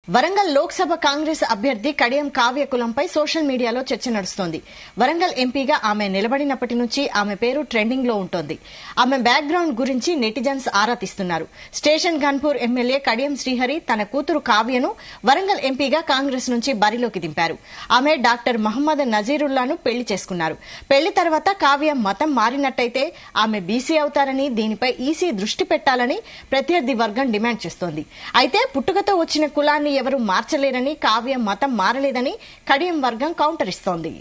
వరంగల్ లోక్సభ కాంగ్రెస్ అభ్యర్థి కడియం కావ్య కులంపై సోషల్ మీడియాలో చర్చ నడుస్తోంది. వరంగల్ ఎంపీగా ఆమె నిలబడినప్పటి నుంచి ఆమె పేరు ట్రెండింగ్ లో ఉంటోంది. ఆమె బ్యాక్గ్రౌండ్ గురించి నెటిజన్స్ ఆరా తీస్తున్నారు. స్టేషన్ గన్పూర్ ఎమ్మెల్యే కడియం శ్రీహరి తన కూతురు కావ్యను వరంగల్ ఎంపీగా కాంగ్రెస్ నుంచి బరిలోకి దింపారు. ఆమె డాక్టర్ మహమ్మద్ నజీరుల్లాను పెళ్లి చేసుకున్నారు. పెళ్లి తర్వాత కావ్య మతం మారినట్టయితే ఆమె బీసీ అవుతారని, దీనిపై ఈసీ దృష్టి పెట్టాలని ప్రత్యర్థి వర్గం డిమాండ్ చేస్తోంది. అయితే పుట్టుకతో వచ్చిన కులాన్ని ఎవరు మార్చలేరని, కావ్య మతం మారలేదని కడియం వర్గం కౌంటర్ ఇస్తోంది.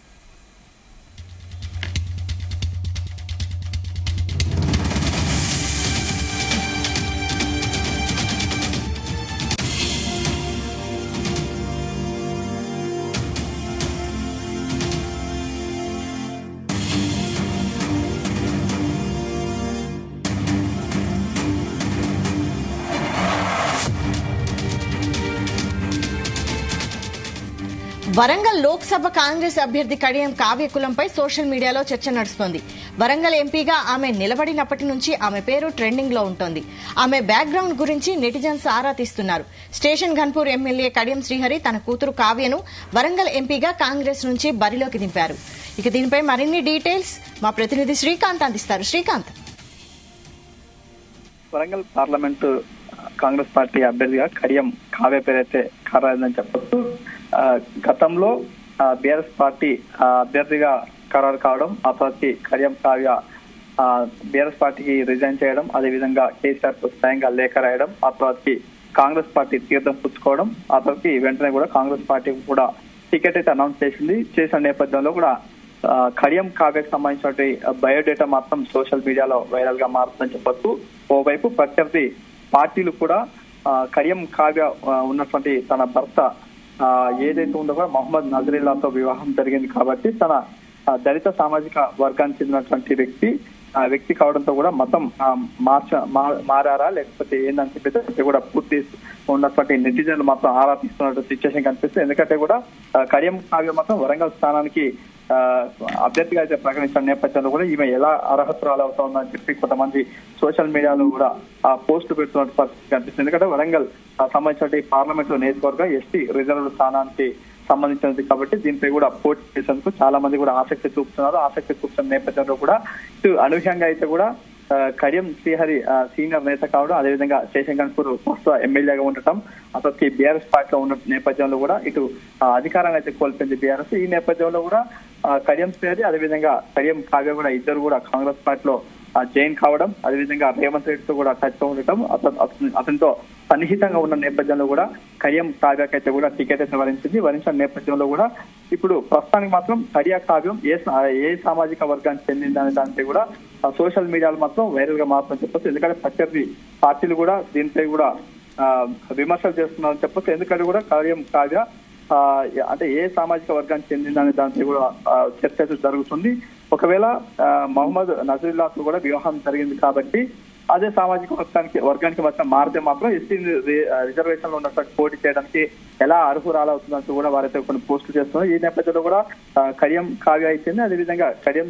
వరంగల్ లోక్సభ కాంగ్రెస్ అభ్యర్థి కడియం కావ్య కులంపై సోషల్ మీడియాలో చర్చ నడుస్తోంది. వరంగల్ ఎంపీగా ఆమె నిలబడినప్పటి నుంచి ఆమె పేరు ట్రెండింగ్ లో ఉంటోంది. ఆమె బ్యాక్గ్రౌండ్ గురించి నెటిజన్స్ ఆరా తీస్తున్నారు. స్టేషన్ గన్పూర్ ఎమ్మెల్యే కడియం శ్రీహరి తన కూతురు కావ్యను వరంగల్ ఎంపీగా కాంగ్రెస్ నుంచి బరిలోకి దింపారు. ఇక దీనిపై మరిన్ని డీటెయిల్స్ మా ప్రతినిధి శ్రీకాంత్ అందిస్తారు. శ్రీకాంత్, వరంగల్ పార్లమెంటు కాంగ్రెస్ పార్టీ అభ్యర్థిగా కడియం కావ్య పేరైతే ఖరారైందని చెప్పొచ్చు. గతంలో బీఆర్ఎస్ పార్టీ అభ్యర్థిగా ఖరారు కావడం, ఆ తర్వాత కడియం కావ్య బీఆర్ఎస్ పార్టీకి రిజైన్ చేయడం, అదేవిధంగా కేసీఆర్ స్వయంగా లేఖ రాయడం, ఆ తర్వాత కాంగ్రెస్ పార్టీ తీర్థం పుచ్చుకోవడం, ఆ తర్వాత వెంటనే కూడా కాంగ్రెస్ పార్టీ కూడా టికెట్ అయితే అనౌన్స్ చేసిన నేపథ్యంలో కూడా కడియం కావ్యకు సంబంధించినటువంటి బయోడేటా మాత్రం సోషల్ మీడియాలో వైరల్ గా మారుతుందని చెప్పొచ్చు. ఓవైపు ప్రత్యర్థి పార్టీలు కూడా కడియం కావ్య ఉన్నటువంటి తన భర్త ఏదైతే ఉందో కూడా మహమ్మద్ నజరీల్లాతో వివాహం జరిగింది కాబట్టి తన దళిత సామాజిక వర్గానికి చెందినటువంటి వ్యక్తి కావడంతో కూడా మతం మారారా లేకపోతే ఏంటంటే కూడా పూర్తి ఉన్నటువంటి నెటిజన్లు మాత్రం ఆరా తీస్తున్నటువంటి సిచ్యువేషన్ కనిపిస్తుంది. ఎందుకంటే కూడా కడియం కావ్య మాత్రం వరంగల్ స్థానానికి అభ్యర్థిగా అయితే ప్రకటించిన నేపథ్యంలో కూడా ఈమె ఎలా అర్హతురాలు అవుతుందని చెప్పి కొంతమంది సోషల్ మీడియాలో కూడా పోస్ట్ పెడుతున్న పరిస్థితి కనిపిస్తుంది. ఎందుకంటే వరంగల్ సంబంధించిన పార్లమెంటు నియోజకవర్గం ఎస్టీ రిజర్వ్ స్థానానికి సంబంధించినది కాబట్టి దీనిపై కూడా పోటీ చేసేందుకు చాలా మంది కూడా ఆసక్తి చూపుతున్నారు. ఆసక్తి చూపుతున్న నేపథ్యంలో కూడా ఇటు అనూహ్యంగా అయితే కూడా కడియం శ్రీహరి సీనియర్ నేత కావడం, అదేవిధంగా స్టేషన్ గన్పూర్ ప్రస్తుత ఎమ్మెల్యేగా ఉండటం, అతనికి బీఆర్ఎస్ పార్టీలో ఉన్న నేపథ్యంలో కూడా ఇటు అధికారాన్ని అయితే కోల్పోయింది బీఆర్ఎస్. ఈ నేపథ్యంలో కూడా కడియం శ్రీహరి అదేవిధంగా కడియం కావ్య కూడా ఇద్దరు కూడా కాంగ్రెస్ పార్టీలో జైన్ కావడం, అదేవిధంగా రేవంత్ రెడ్డితో కూడా టచ్ లో ఉండటం, అతనితో సన్నిహితంగా ఉన్న నేపథ్యంలో కూడా కడియం కావ్యకైతే కూడా టికెట్ అయితే వరించిన నేపథ్యంలో కూడా ఇప్పుడు ప్రస్తుతానికి మాత్రం కడియం కావ్యం ఏ సామాజిక వర్గానికి చెందిందనే దానిపై కూడా సోషల్ మీడియాలో మాత్రం వైరల్ గా మాత్రం చెప్పొచ్చు. ఎందుకంటే ప్రత్యర్థి పార్టీలు కూడా దీనిపై కూడా విమర్శలు చేస్తున్నారని చెప్పొచ్చు. ఎందుకంటే కూడా కడియం కావ్య అంటే ఏ సామాజిక వర్గానికి చెందిందనే దానిపై కూడా చర్చ జరుగుతుంది. ఒకవేళ మహమ్మద్ నజరుల్లాతో కూడా వివాహం జరిగింది కాబట్టి అదే సామాజిక వర్గానికి మాత్రం మారితే మాత్రం ఎస్టీ రిజర్వేషన్ లో ఉన్నటువంటి పోటీ చేయడానికి ఎలా అర్హురాలవుతుందంటూ కూడా వారైతే కొన్ని పోస్టులు చేస్తున్నారు. ఈ నేపథ్యంలో కూడా కడియం కావ్య అయితేనే అదేవిధంగా కడియం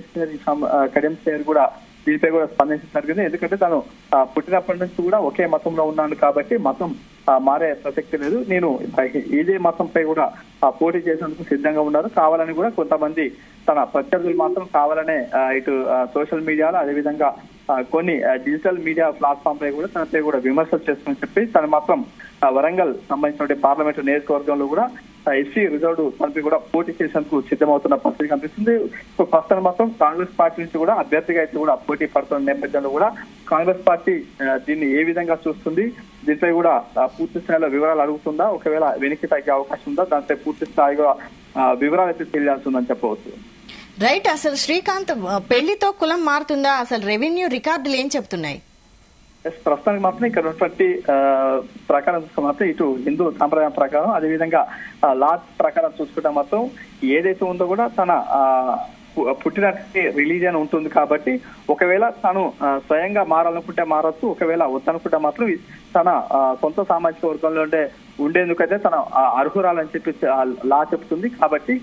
శ్రీహరి కూడా దీనిపై కూడా స్పందించడం జరిగింది. ఎందుకంటే తను పుట్టినప్పటి నుంచి కూడా ఒకే మతంలో ఉన్నాను కాబట్టి మతం మారే ప్రసక్తి లేదు, నేను ఇదే మతంపై కూడా పోటీ చేసేందుకు సిద్ధంగా ఉన్నారు. కావాలని కూడా కొంతమంది తన ప్రత్యర్థులు మాత్రం కావాలనే ఇటు సోషల్ మీడియాలో అదేవిధంగా కొన్ని డిజిటల్ మీడియా ప్లాట్ఫామ్ పై కూడా తనపై కూడా విమర్శలు చేస్తుందని చెప్పి తను మాత్రం వరంగల్ సంబంధించిన పార్లమెంటు నియోజకవర్గంలో కూడా ఎస్సీ రిజర్వ్డ్ తనపై కూడా పోటీ చేసేందుకు సిద్ధమవుతున్న పరిస్థితి కనిపిస్తుంది. ప్రస్తుతం మాత్రం కాంగ్రెస్ పార్టీ నుంచి కూడా అభ్యర్థిగా అయితే కూడా పోటీ పడుతున్న నేపథ్యంలో కూడా కాంగ్రెస్ పార్టీ దీన్ని ఏ విధంగా చూస్తుంది, దీనిపై కూడా పూర్తి స్థాయిలో వివరాలు అడుగుతుందా, ఒకవేళ వెనక్కి తగ్గే అవకాశం ఉందా, దానిపై పూర్తి స్థాయిగా వివరాలు అయితే తెలియాల్సిందని చెప్పవచ్చు. రైట్, అసలు శ్రీకాంత్ పెళ్లితో కులం మారుతుందా, అసలు రెవెన్యూ రికార్డులు ఏం చెప్తున్నాయి? ప్రస్తుతానికి మాత్రం ఇక్కడ ఉన్నటువంటి ప్రకారం మాత్రం ఇటు హిందూ సాంప్రదాయం ప్రకారం అదేవిధంగా లా ప్రకారం చూసుకుంటే మాత్రం ఏదైతే ఉందో కూడా తన పుట్టినటువంటి రిలీజియన్ ఉంటుంది కాబట్టి ఒకవేళ తను స్వయంగా మారాలనుకుంటే మారచ్చు, ఒకవేళ వద్దనుకుంటే మాత్రం తన సొంత సామాజిక వర్గంలో ఉండేందుకైతే తన అర్హురాలని చెప్పి లా చెప్తుంది. కాబట్టి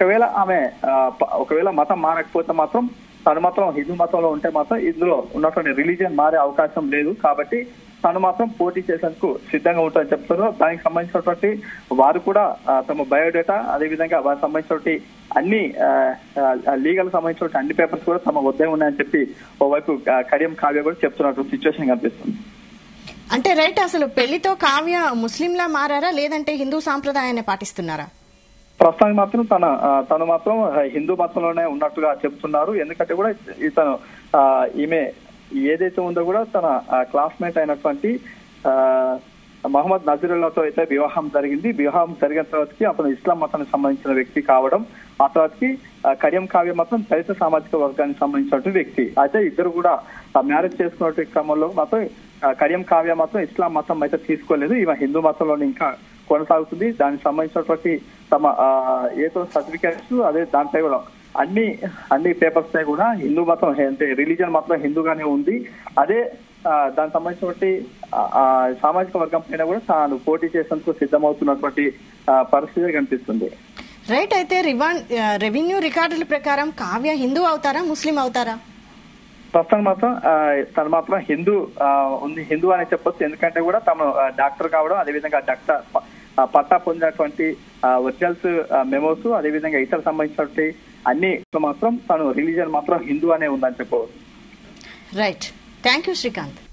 ఒకవేళ మతం మారకపోతే మాత్రం తను మాత్రం హిందూ మతంలో ఉంటే మాత్రం ఇందులో ఉన్నటువంటి రిలీజియన్ మారే అవకాశం లేదు. కాబట్టి తను మాత్రం పోటీ చేసేందుకు సిద్ధంగా ఉంటారని చెప్తున్నారు. దానికి సంబంధించినటువంటి వారు కూడా తమ బయోడేటా అదేవిధంగా వారికి సంబంధించినటువంటి అన్ని లీగల్ సంబంధించిన అన్ని పేపర్స్ కూడా తమ వద్దే ఉన్నాయని చెప్పి ఓవైపు కడియం కావ్య కూడా చెప్తున్నట్టు సిచ్యువేషన్ కనిపిస్తుంది. అంటే రైట్, అసలు పెళ్లితో కావ్య ముస్లింలా మారారా లేదంటే హిందూ సాంప్రదాయాన్ని పాటిస్తున్నారా? ప్రస్తుతానికి మాత్రం తను మాత్రం హిందూ మతంలోనే ఉన్నట్టుగా చెప్తున్నారు. ఎందుకంటే కూడా ఇతను ఈమె ఏదైతే ఉందో కూడా తన క్లాస్మేట్ అయినటువంటి మహమ్మద్ నజీరుల్లాతో అయితే వివాహం జరిగింది. వివాహం జరిగిన తర్వాతకి అతను ఇస్లాం మతానికి సంబంధించిన వ్యక్తి కావడం, ఆ తర్వాతకి కడియం కావ్య మాత్రం దళిత సామాజిక వర్గానికి సంబంధించినటువంటి వ్యక్తి. అయితే ఇద్దరు కూడా మ్యారేజ్ చేసుకున్న క్రమంలో మాత్రం కడియం కావ్య మాత్రం ఇస్లాం మతం అయితే తీసుకోలేదు. ఈమె హిందూ మతంలోనే ఇంకా కొనసాగుతుంది. దానికి సంబంధించినటువంటి తమ ఏదో సర్టిఫికేట్స్ అదే దాంట్లో కూడా అన్ని పేపర్స్ కూడా హిందూ మతం అంటే రిలీజియన్ మాత్రం హిందూగానే ఉంది. అదే దానికి సంబంధించినటువంటి సామాజిక వర్గం పైన కూడా తాను పోటీ చేసేందుకు సిద్ధమవుతున్నటువంటి పరిస్థితి కనిపిస్తుంది. రైట్, అయితే రెవెన్యూ రికార్డుల ప్రకారం కావ్య హిందూ అవుతారా ముస్లిం అవుతారా? ప్రస్తుతం మాత్రం తను మాత్రం హిందూ అని చెప్పొచ్చు. ఎందుకంటే కూడా తను డాక్టర్ కావడం, అదేవిధంగా డాక్టర్ పట్టా పొందినటువంటి ఒరిజినల్స్ మెమోస్, అదేవిధంగా ఇతర సంబంధించినటువంటి అన్ని మాత్రం తను రిలీజియన్ మాత్రం హిందూ అనే ఉందని చెప్పవచ్చు. Right, thank you Srikanth.